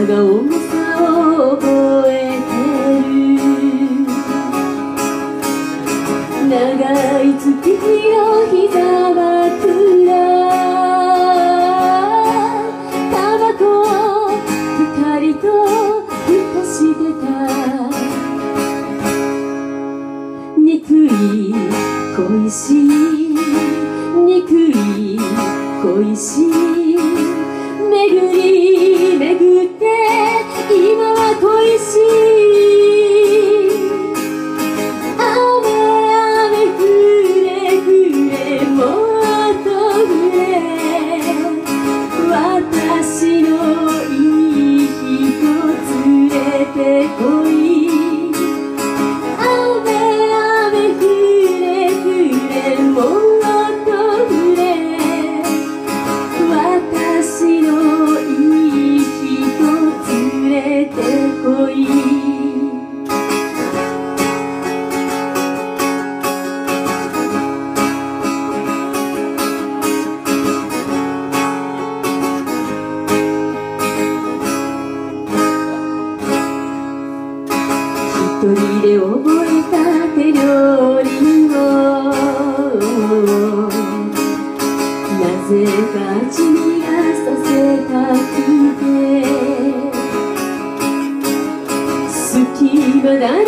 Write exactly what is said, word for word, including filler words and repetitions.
が重さを覚えてる。長い月の膝枕、タバコを二人とふかしてた。憎い恋しい憎い恋しい、巡り巡って今は恋しい。雨雨降れ降れもっと降れ、私のいい人連れてこい。一人で覚えた手料理をなぜか味見がさせたくて、隙間だ